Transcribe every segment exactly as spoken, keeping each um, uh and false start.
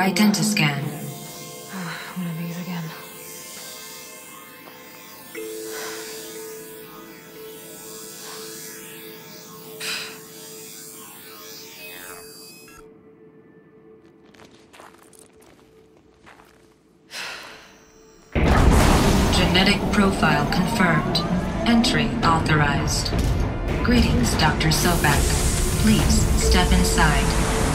Identiscan. One of these again. Genetic profile confirmed. Entry authorized. Greetings, Doctor Sobek. Please step inside.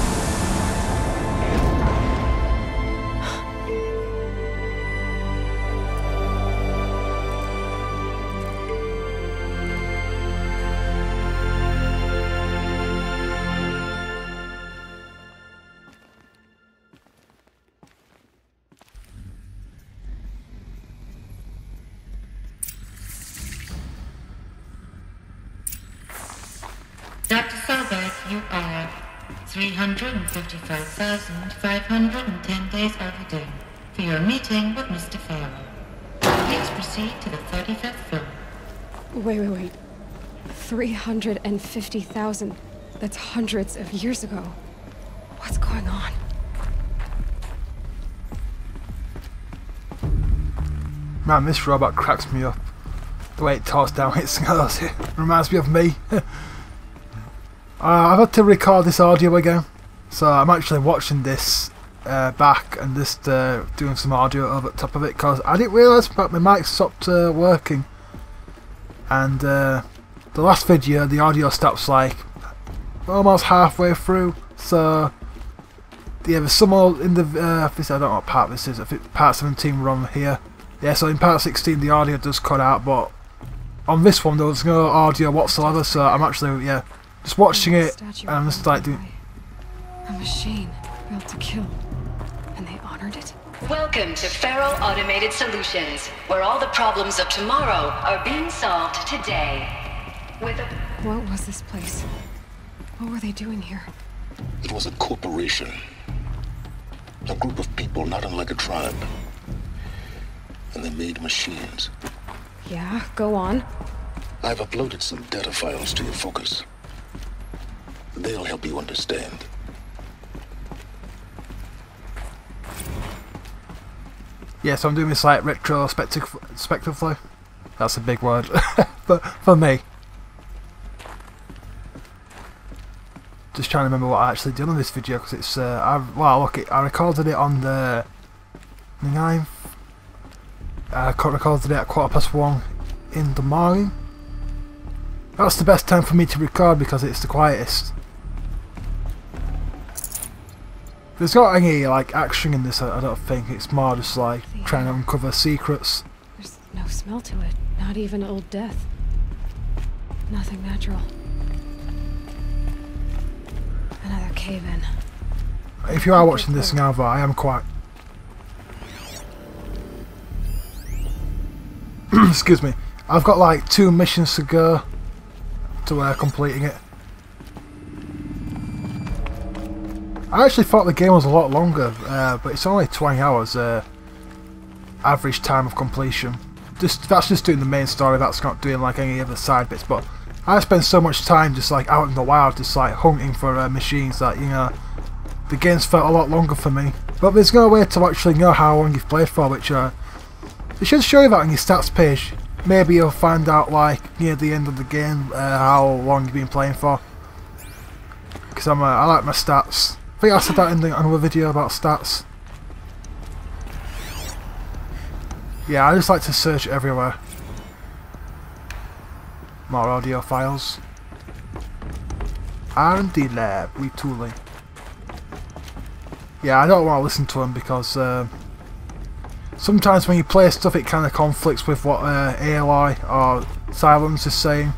Doctor Sobek, you are three hundred fifty-five thousand five hundred ten days overdue for your meeting with Mister Farrell. Please proceed to the thirty-fifth floor. Wait, wait, wait. three hundred fifty thousand. That's hundreds of years ago. What's going on? Man, this robot cracks me up. The way it talks down its scars, it reminds me of me. Uh, I've had to record this audio again, so I'm actually watching this uh, back and just uh, doing some audio over the top of it because I didn't realise that my mic stopped uh, working. And uh, the last video, the audio stops like almost halfway through, so yeah, there's some more in the. Uh, this, I don't know what part this is. I think part seventeen we're on here. Yeah, so in part sixteen the audio does cut out, but on this one there was no audio whatsoever, so I'm actually yeah. Just watching it, and I'm just like doing. A machine built to kill, and they honored it. Welcome to Feral Automated Solutions, where all the problems of tomorrow are being solved today. With a What was this place? What were they doing here? It was a corporation. A group of people not unlike a tribe. And they made machines. Yeah, go on. I've uploaded some data files to your focus. They'll help you understand. Yeah, so I'm doing this like retrospectively. That's a big word, but for me. Just trying to remember what I actually did on this video because it's. Uh, I well, look, it, I recorded it on the ninth. I recorded it at quarter past one in the morning. That's the best time for me to record because it's the quietest. There's not any like action in this, I don't think. It's more just like trying to uncover secrets. There's no smell to it. Not even old death. Nothing natural. Another cave-in. If you are watching this now, though, I am quite... Excuse me. I've got like two missions to go to uh, completing it. I actually thought the game was a lot longer, uh, but it's only twenty hours uh, average time of completion. Just that's just doing the main story. That's not doing like any other side bits. But I spend so much time just like out in the wild, just like hunting for uh, machines that you know the game's felt a lot longer for me. But there's no way to actually know how long you've played for, which uh, it should show you that on your stats page. Maybe you'll find out like near the end of the game uh, how long you've been playing for. Because I'm uh, I like my stats. I think I said that in the, another video about stats. Yeah, I just like to search everywhere. More audio files. R and D lab, retooling. Yeah, I don't want to listen to them because uh, sometimes when you play stuff it kind of conflicts with what uh, Aloy or Silence is saying.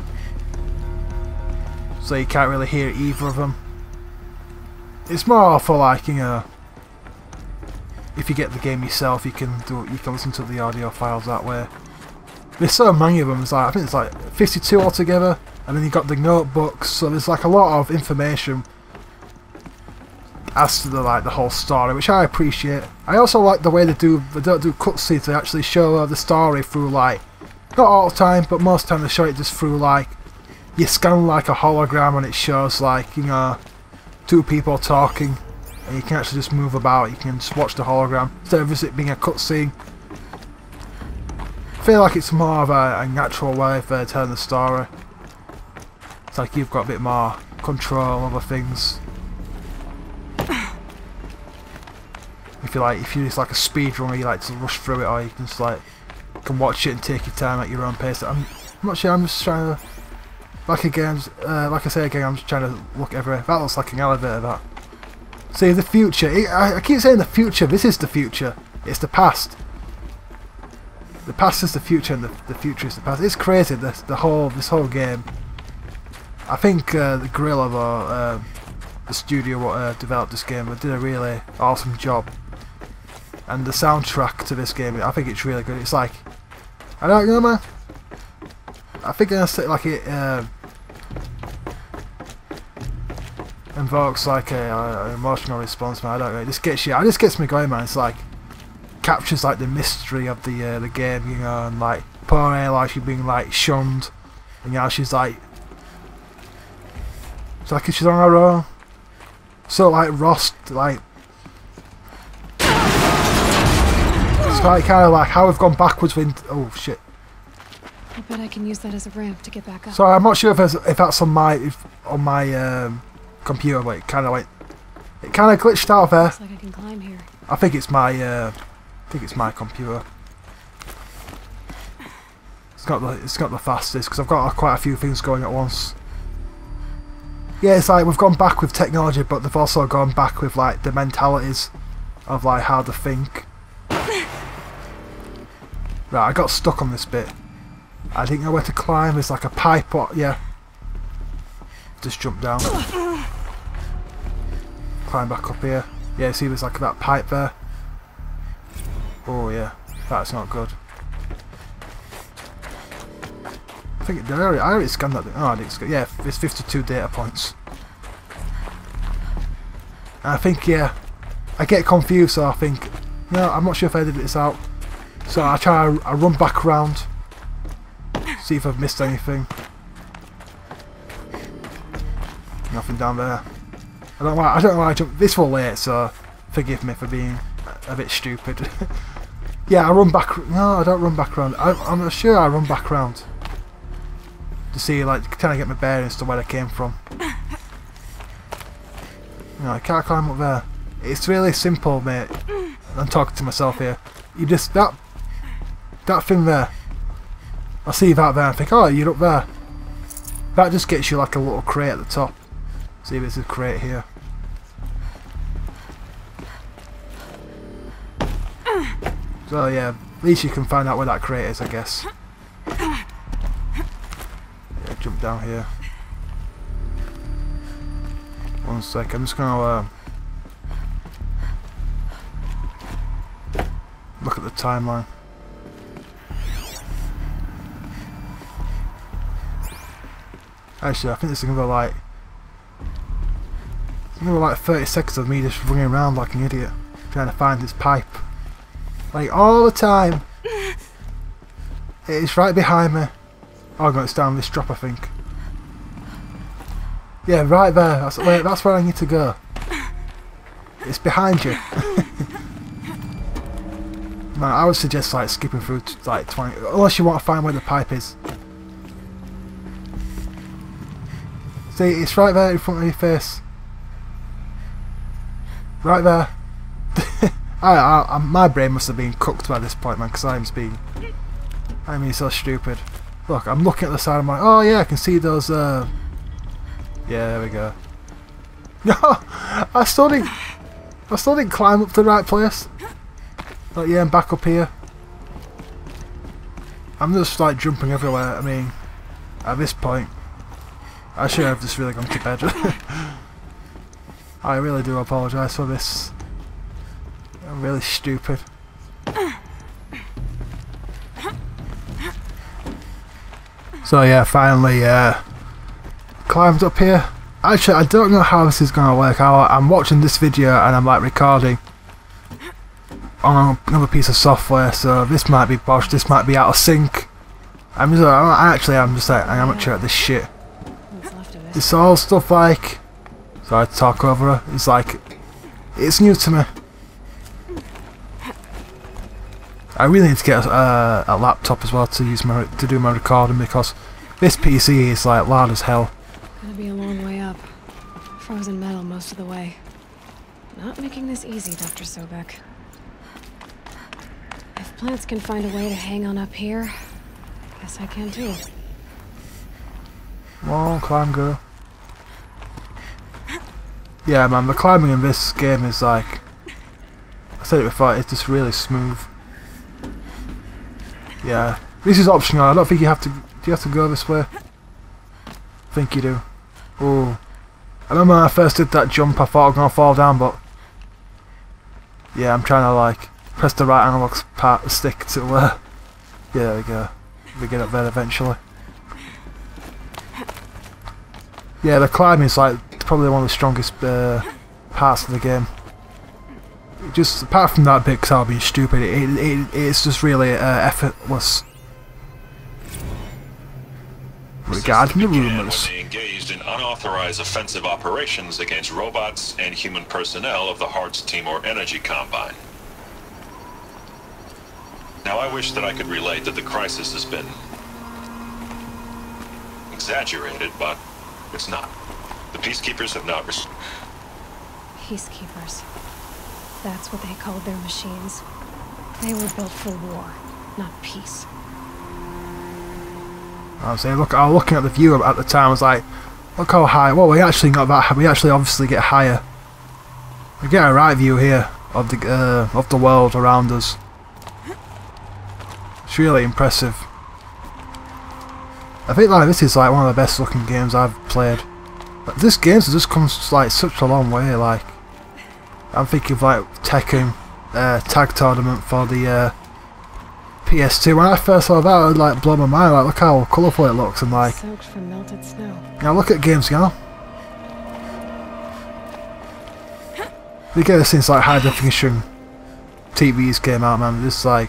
So you can't really hear either of them. It's more for like, you know, if you get the game yourself, you can do you can listen to the audio files that way. There's so many of them. It's like I think it's like fifty-two altogether, and then you got the notebooks. So there's like a lot of information as to the like the whole story, which I appreciate. I also like the way they do. They don't do cutscenes. They actually show uh, the story through like not all the time, but most of the time they show it just through like you scan like a hologram, and it shows like you know. Two people talking. and you can actually just move about. You can just watch the hologram instead of it being a cutscene. I feel like it's more of a, a natural way of uh, telling the story. It's like you've got a bit more control over things. If you like, if you're just like a speedrunner, you like to rush through it, or you can just like can watch it and take your time at your own pace. I'm, I'm not sure. I'm just trying to, like again, uh, like I say again, I'm just trying to look everywhere. That looks like an elevator. That. See the future. It, I, I keep saying the future. This is the future. It's the past. The past is the future, and the, the future is the past. It's crazy. This the whole this whole game. I think uh, the Guerrilla, or uh, the studio what uh, developed this game, did a really awesome job. And the soundtrack to this game, I think it's really good. It's like, I don't know, man. I think I say like it uh, invokes like a, a, an emotional response, man. I don't know. It just gets you. It just gets me going, man. It's like captures like the mystery of the uh, the game, you know, and like poor Aloy, she's being like shunned, and you know she's like, it's like she's on her own. So like Ross, like it's like kind of like how we've gone backwards with. Oh shit! I bet I can use that as a ramp to get back up. So I'm not sure if it's, if that's on my if, on my um, computer, but it kind of like it kind of glitched out of there. Looks like I can climb here. I think it's my. Uh, I think it's my computer. It's not the it's not the fastest because I've got quite a few things going at once. Yeah, it's like we've gone back with technology, but they've also gone back with like the mentalities of like how to think. Right, I got stuck on this bit. I didn't know where to climb. There's like a pipe, or yeah. Just jump down. Climb back up here. Yeah, see, there's like that pipe there. Oh yeah, that's not good. I think did I already, I already scanned that. Oh, I didn't scan. Yeah, there's fifty-two data points. And I think yeah, I get confused. So I think no, I'm not sure if I did this out. So I try. I run back around, see if I've missed anything. Nothing down there. I don't know why. I don't know why I jumped. This will late, so forgive me for being a bit stupid. Yeah, I run back. No, I don't run back around. I, I'm sure I run back around to see, like, trying to get my bearings to where I came from. No, I can't climb up there. It's really simple, mate. I'm talking to myself here. You just that that thing there. I see that there and think, oh, you're up there. That just gets you like a little crate at the top. See if there's a crate here. So yeah, at least you can find out where that crate is, I guess. Yeah, jump down here. One sec, I'm just gonna uh, look at the timeline. Actually, I think this is gonna be like, it's gonna be like thirty seconds of me just running around like an idiot, trying to find this pipe. Like all the time. It's right behind me. Oh no, it's down this drop, I think. Yeah, right there. That's where, that's where I need to go. It's behind you. Man, I would suggest like skipping through t like twenty, unless you want to find where the pipe is. See, it's right there in front of your face. Right there. I, I, I, my brain must have been cooked by this point, man, because I'm being, I mean, so stupid. Look, I'm looking at the side. I'm like, oh yeah, I can see those. Uh, yeah, there we go. No, I still didn't. I still didn't climb up to the right place. Like, yeah, I'm back up here. I'm just like jumping everywhere. I mean, at this point, I should have just really gone to bed. I really do apologise for this. I'm really stupid. So yeah, finally uh, climbed up here. Actually, I don't know how this is going to work out. I'm watching this video and I'm like recording on another piece of software, so this might be botched, this might be out of sync. I'm just, I'm actually, I'm just like an amateur at this shit. It's all stuff like, so I talk over her, it's like, it's new to me. I really need to get a, a laptop as well to use my to do my recording, because this P C is like loud as hell. Gonna be a long way up. Frozen metal most of the way. Not making this easy, Doctor Sobek. If plants can find a way to hang on up here, guess I can too. Come on, climb, girl. Yeah, man, the climbing in this game is like, I said it before, it's just really smooth. Yeah, this is optional. I don't think you have to. Do you have to go this way? I think you do. Oh, I remember when I first did that jump, I thought I was gonna fall down, but yeah, I'm trying to like press the right analog part stick to. Uh, yeah, there we go. We get up there eventually. Yeah, the climbing is like probably one of the strongest uh, parts of the game. Just apart from that bit, because I'll be stupid, it, it, it's just really uh, effortless. Regarding the rumours, when they engaged in unauthorized offensive operations against robots and human personnel of the Hearts Timor Energy Combine. Now I wish that I could relate that the crisis has been exaggerated, but it's not. The peacekeepers have not res- Peacekeepers. That's what they called their machines. They were built for war, not peace. I was saying, look, I was looking at the view at the time. I was like, look how high. Well, we actually got that. high. We actually obviously get higher. We get a right view here of the uh, of the world around us. It's really impressive. I think like this is like one of the best looking games I've played. But this game has just come like such a long way. Like, I'm thinking of like Tekken uh, tag tournament for the uh, P S two. When I first saw that, it like blew my mind. Like, look how colourful it looks, and like, Soaked from melted snow. now look at games now. They get this since like high definition T Vs came out, man. It's like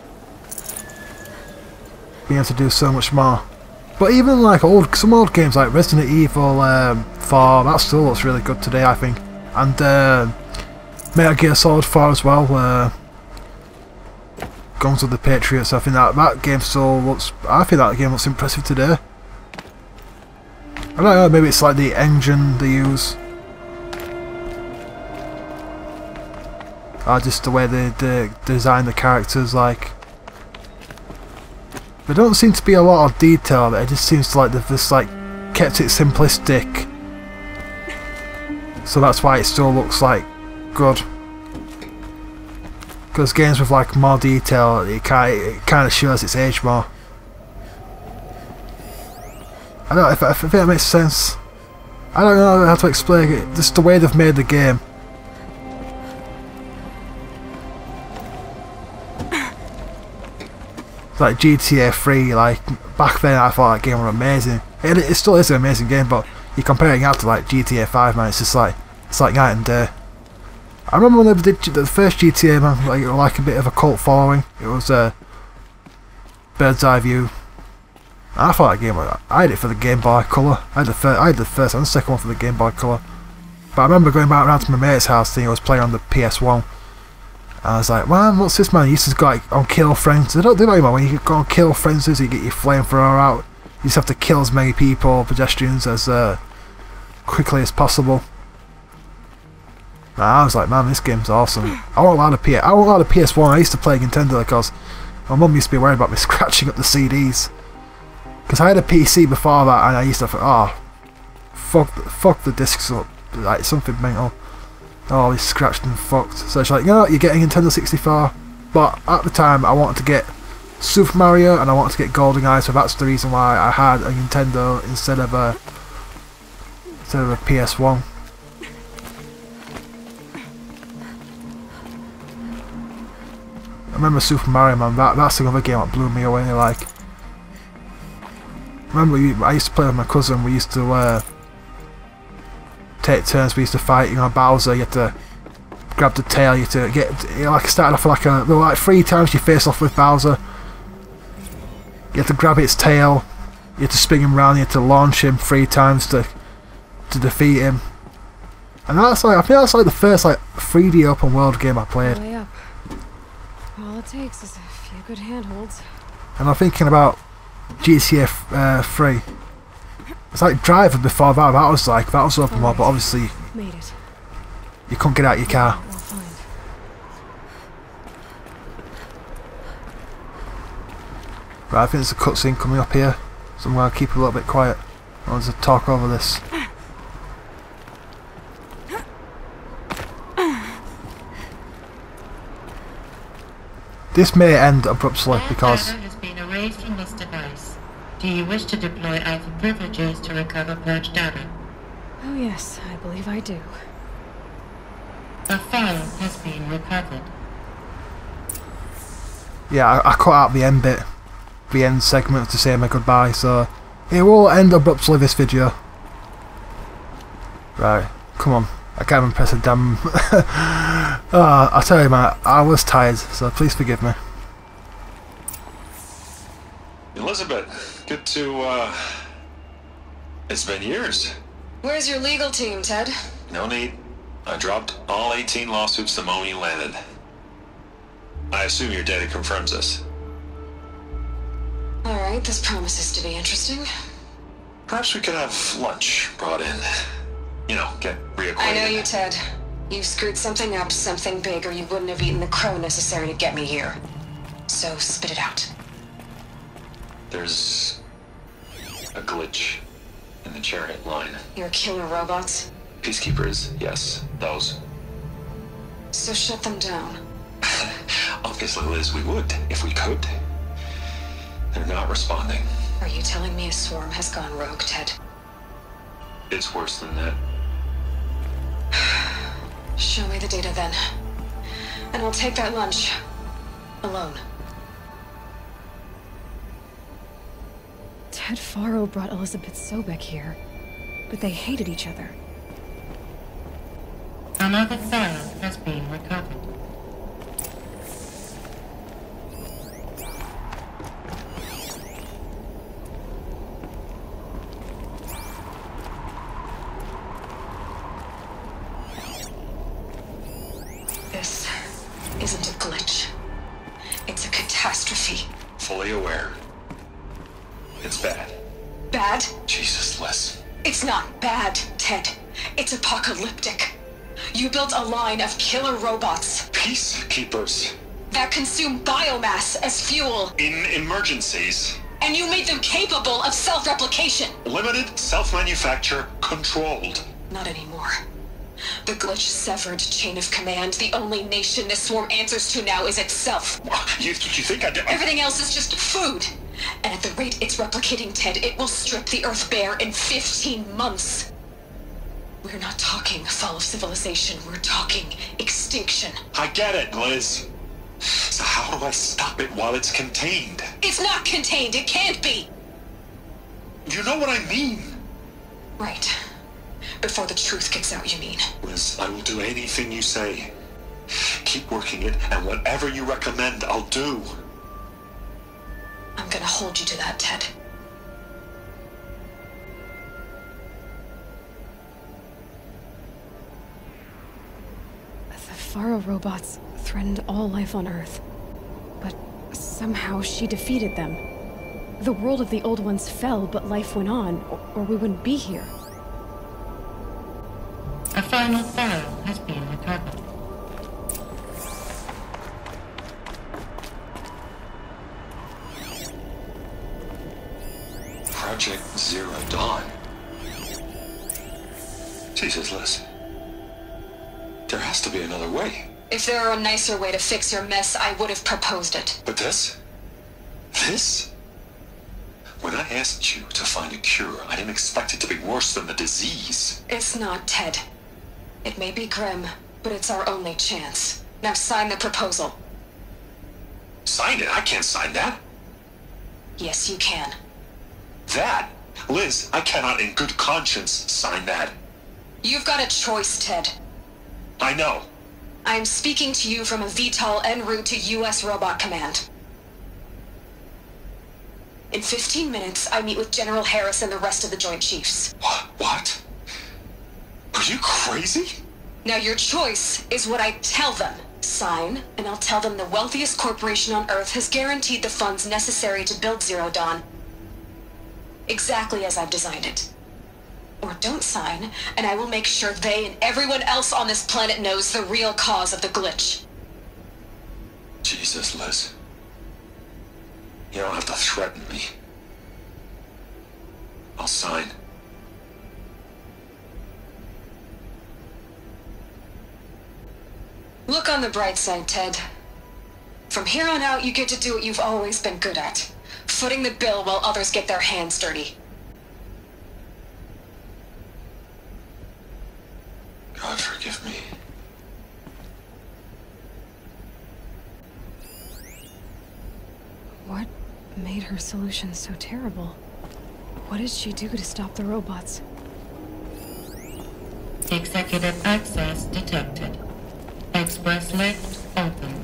being able to do so much more. But even like old, some old games like Resident Evil um, four, that still looks really good today, I think. And uh, Metal Gear Solid four as well. Uh, Guns of the Patriots. I think that that game still looks. I think that game looks impressive today. I don't know. Maybe it's like the engine they use, or just the way they, they design the characters. Like, there don't seem to be a lot of detail, but it just seems like they've just like kept it simplistic. So that's why it still looks like good. Because games with like more detail, it kind it kind of shows its age more. I don't know if, if, if that makes sense. I don't know how to explain it. Just the way they've made the game. Like G T A three, like back then I thought that game was amazing. It, it still is an amazing game, but you're comparing it to like G T A five, man. It's just like it's like night and day. I remember when they did the first G T A, man, like, like a bit of a cult following. It was a uh, bird's eye view. I thought that game, I had it for the Game Boy Color. I had the first, I had the first and the second one for the Game Boy Color. But I remember going back around to my mate's house, and he was playing on the P S one. And I was like, man, what's this, man? You used to go like, on Kill Frenzy. They don't do that anymore. When you go on Kill Frenzy, you get your flamethrower out. You just have to kill as many people, pedestrians, as uh, quickly as possible. And I was like, man, this game's awesome. I won't allow the P S. I won't allow the P S one. I used to play Nintendo because my mum used to be worried about me scratching up the C Ds. Because I had a P C before that, and I used to think, oh, fuck, fuck the discs up, like something mental. Oh, he's scratched and fucked. So it's like, you know what, you're getting Nintendo sixty-four. But at the time, I wanted to get Super Mario and I wanted to get GoldenEye, so that's the reason why I had a Nintendo instead of a instead of a P S one. I remember Super Mario, man. That that's another game that blew me away. Like, remember, we, I used to play with my cousin. We used to. Uh, take turns. We used to fight, you know, Bowser. You had to grab the tail. You had to get, you know, like started off like a, there were like three times you face off with Bowser. You had to grab its tail. You had to spin him around. You had to launch him three times to to defeat him. And that's like, I think that's like the first like three D open world game I played. Way up. All it takes is a few good handholds. And I'm thinking about G T A uh, three. It's like driving before that. That was like that was open world, but obviously Made it. you couldn't get out of your car. Well, fine. Right, I think there's a cutscene coming up here, so I'm going to keep it a little bit quiet. I want to talk over this. This may end abruptly because All data has been erased from this device. Do you wish to deploy alpha privileges to recover purged data? Oh yes, I believe I do. A file has been recovered. yeah, I, I cut out the end bit, the end segment to say my goodbye. So it will end abruptly this video. Right, come on. I can't even press a damn... oh, I tell you man, I was tired, so please forgive me. Elizabeth, good to, uh... It's been years. Where's your legal team, Ted? No need. I dropped all eighteen lawsuits the moment you landed. I assume your data confirms this. Alright, this promises to be interesting. Perhaps we could have lunch brought in. You know, get reacquainted. I know you, Ted. You screwed something up, something big, or you wouldn't have eaten the crow necessary to get me here. So, spit it out. There's a glitch in the chariot line. Your killer robots? Peacekeepers, yes, those. So shut them down. Obviously, Liz, we would, if we could. They're not responding. Are you telling me a swarm has gone rogue, Ted? It's worse than that. Show me the data then. And I'll take that lunch. Alone. Ted Faro brought Elizabeth Sobek here, but they hated each other. Another file has been recovered. This isn't a glitch. It's a catastrophe. Fully aware. It's bad. Bad? Jesus, Liz. It's not bad, Ted. It's apocalyptic. You built a line of killer robots Peacekeepers. that consume biomass as fuel, In emergencies. and you made them capable of self-replication. Limited, self-manufacture, controlled. Not anymore. The glitch severed chain of command. The only nation this swarm answers to now is itself. You, you think I did? Everything else is just food. And at the rate it's replicating, Ted, it will strip the Earth bare in fifteen months. We're not talking fall of civilization. We're talking extinction. I get it, Liz. So how do I stop it while it's contained? It's not contained. It can't be. You know what I mean? Right. Before the truth gets out, you mean? Liz, I will do anything you say. Keep working it, and whatever you recommend, I'll do. I'm gonna hold you to that, Ted. The Faro robots threatened all life on Earth. But somehow she defeated them. The world of the old ones fell, but life went on, or, or we wouldn't be here. A final file has been recovered. Project Zero Dawn. Jesus, Liz. There has to be another way. If there were a nicer way to fix your mess, I would have proposed it. But this? This? When I asked you to find a cure, I didn't expect it to be worse than the disease. It's not, Ted. It may be grim, but it's our only chance. Now sign the proposal. Sign it? I can't sign that. Yes, you can. That? Liz, I cannot in good conscience sign that. You've got a choice, Ted. I know. I'm speaking to you from a V TOL en route to U S Robot Command. In fifteen minutes, I meet with General Harris and the rest of the Joint Chiefs. What? What? Are you crazy? Now your choice is what I tell them. Sign, and I'll tell them the wealthiest corporation on Earth has guaranteed the funds necessary to build Zero Dawn. Exactly as I've designed it. Or don't sign, and I will make sure they and everyone else on this planet knows the real cause of the glitch. Jesus, Liz. You don't have to threaten me. I'll sign. Look on the bright side, Ted. From here on out, you get to do what you've always been good at. Footing the bill while others get their hands dirty. God forgive me. What made her solution so terrible? What did she do to stop the robots? Executive access detected. Express lift opened.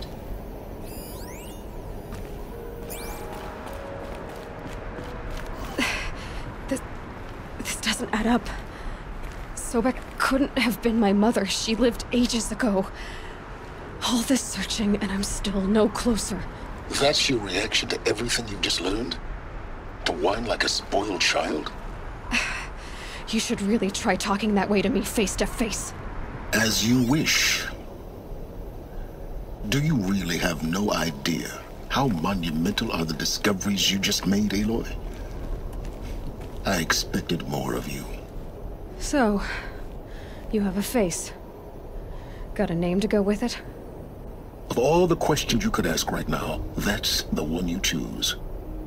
This... this doesn't add up. Sobek couldn't have been my mother. She lived ages ago. All this searching, and I'm still no closer. That's your reaction to everything you've just learned? To whine like a spoiled child? You should really try talking that way to me face to face. As you wish. Do you really have no idea how monumental are the discoveries you just made, Aloy? I expected more of you. So, you have a face. Got a name to go with it? Of all the questions you could ask right now, that's the one you choose.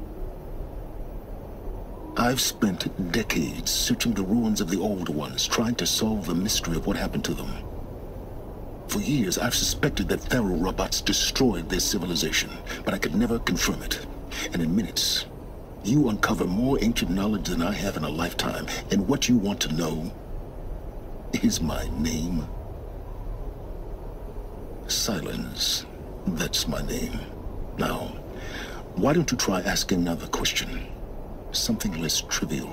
I've spent decades searching the ruins of the old ones, trying to solve the mystery of what happened to them. For years, I've suspected that Thero robots destroyed their civilization, but I could never confirm it. And in minutes, you uncover more ancient knowledge than I have in a lifetime, and what you want to know is my name. Silence. That's my name. Now, why don't you try asking another question? Something less trivial.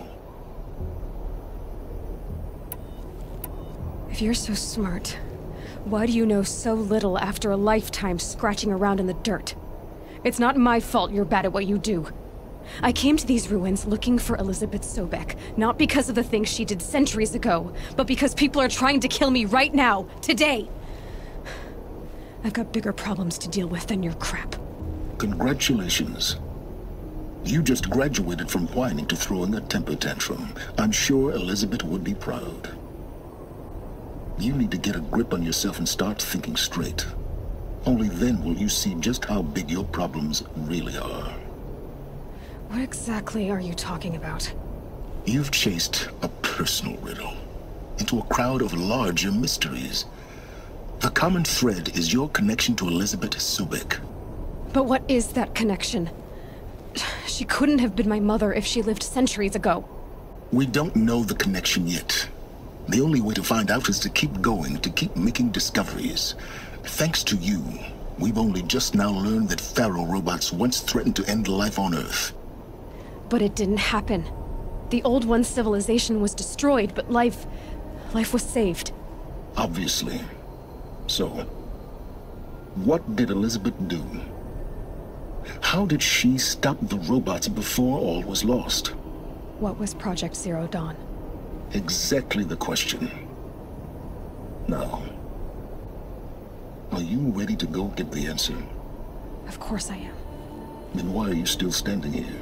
If you're so smart, why do you know so little after a lifetime scratching around in the dirt? It's not my fault you're bad at what you do. I came to these ruins looking for Elizabeth Sobek, not because of the things she did centuries ago, but because people are trying to kill me right now, today. I've got bigger problems to deal with than your crap. Congratulations. You just graduated from whining to throwing a temper tantrum. I'm sure Elizabeth would be proud. You need to get a grip on yourself and start thinking straight. Only then will you see just how big your problems really are. What exactly are you talking about? You've chased a personal riddle into a crowd of larger mysteries. The common thread is your connection to Elizabeth Sobek. But what is that connection? She couldn't have been my mother if she lived centuries ago. We don't know the connection yet. The only way to find out is to keep going, to keep making discoveries. Thanks to you, we've only just now learned that Thero robots once threatened to end life on Earth. But it didn't happen. The Old One's civilization was destroyed, but life... life was saved. Obviously. So, what did Elizabeth do? How did she stop the robots before all was lost? What was Project Zero Dawn? Exactly the question. Now, are you ready to go get the answer? Of course I am. Then why are you still standing here?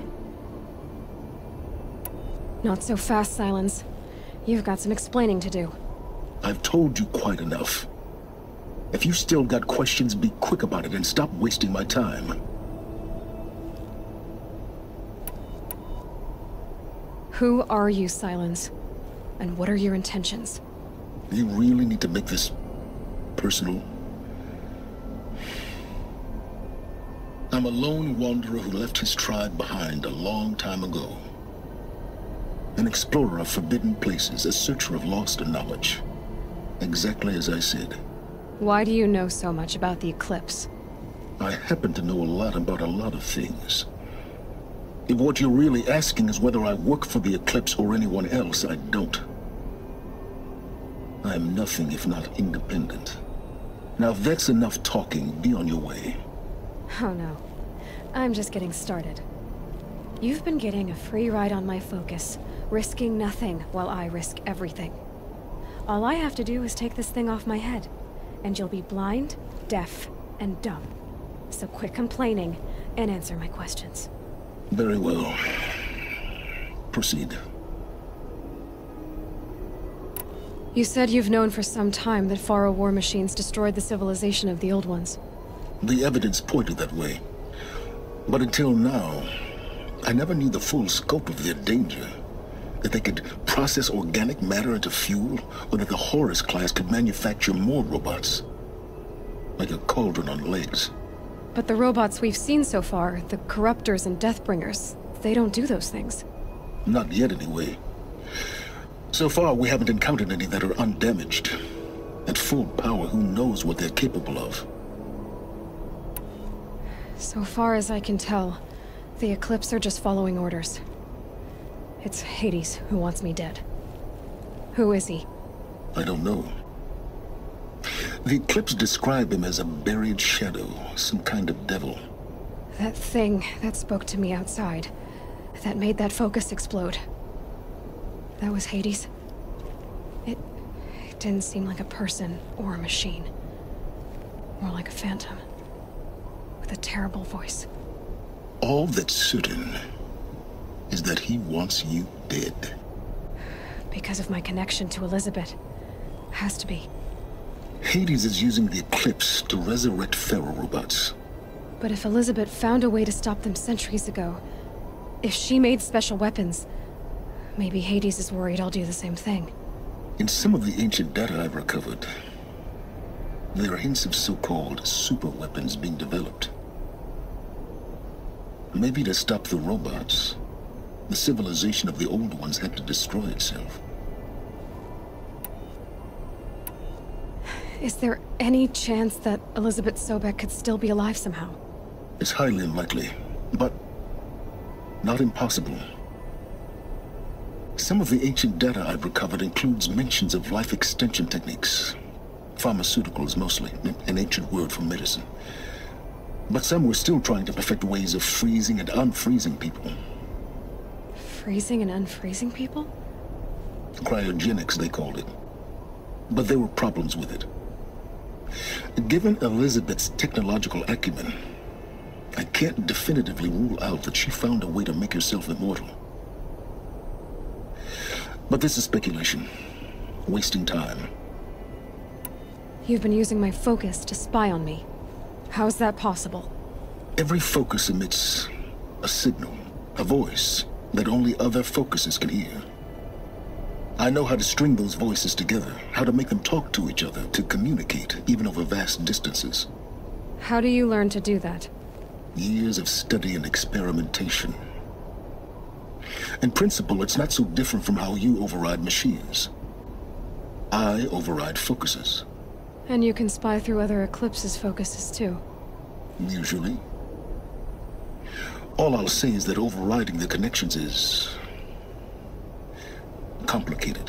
Not so fast, Silence. You've got some explaining to do. I've told you quite enough. If you still got questions, be quick about it and stop wasting my time. Who are you, Silence? And what are your intentions? You really need to make this personal? I'm a lone wanderer who left his tribe behind a long time ago. An explorer of forbidden places, a searcher of lost knowledge. Exactly as I said. Why do you know so much about the Eclipse? I happen to know a lot about a lot of things. If what you're really asking is whether I work for the Eclipse or anyone else, I don't. I am nothing if not independent. Now, if that's enough talking, be on your way. Oh no. I'm just getting started. You've been getting a free ride on my focus, risking nothing while I risk everything. All I have to do is take this thing off my head, and you'll be blind, deaf, and dumb. So quit complaining and answer my questions. Very well. Proceed. You said you've known for some time that Faro war machines destroyed the civilization of the old ones. The evidence pointed that way. But until now, I never knew the full scope of their danger. That they could process organic matter into fuel, or that the Horus class could manufacture more robots. Like a cauldron on legs. But the robots we've seen so far, the Corruptors and Deathbringers, they don't do those things. Not yet, anyway. So far, we haven't encountered any that are undamaged. At full power, who knows what they're capable of? So far as I can tell, the Eclipse are just following orders. It's Hades who wants me dead. Who is he? I don't know. The Eclipse describe him as a buried shadow, some kind of devil. That thing that spoke to me outside, that made that focus explode. That was Hades. It, it didn't seem like a person or a machine. More like a phantom. With a terrible voice. All that's certain is that he wants you dead. Because of my connection to Elizabeth. Has to be. Hades is using the Eclipse to resurrect Pharaoh robots. But if Elizabeth found a way to stop them centuries ago, if she made special weapons, maybe Hades is worried I'll do the same thing. In some of the ancient data I've recovered, there are hints of so-called super weapons being developed. Maybe to stop the robots, the civilization of the old ones had to destroy itself. Is there any chance that Elizabeth Sobek could still be alive somehow? It's highly unlikely, but not impossible. Some of the ancient data I've recovered includes mentions of life extension techniques. Pharmaceuticals, mostly, an ancient word for medicine. But some were still trying to perfect ways of freezing and unfreezing people. Freezing and unfreezing people? Cryogenics, they called it. But there were problems with it. Given Elizabeth's technological acumen, I can't definitively rule out that she found a way to make herself immortal. But this is speculation. Wasting time. You've been using my focus to spy on me. How's that possible? Every focus emits a signal, a voice, that only other focuses can hear. I know how to string those voices together, how to make them talk to each other, to communicate, even over vast distances. How do you learn to do that? Years of study and experimentation. In principle, it's not so different from how you override machines. I override focuses. And you can spy through other Eclipse's focuses too. Usually. All I'll say is that overriding the connections is complicated.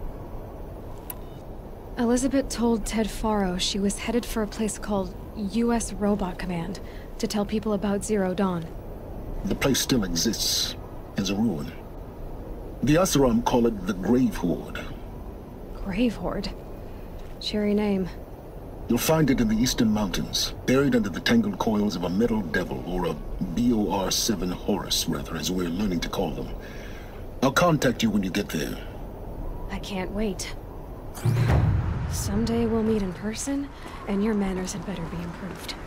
Elizabeth told Ted Faro she was headed for a place called U S Robot Command to tell people about Zero Dawn. The place still exists as a ruin. The Asaram call it the Grave Horde. Grave Horde? Cheery name. You'll find it in the Eastern Mountains, buried under the tangled coils of a metal devil, or a B O R seven Horus, rather, as we're learning to call them. I'll contact you when you get there. I can't wait. Someday we'll meet in person, and your manners had better be improved.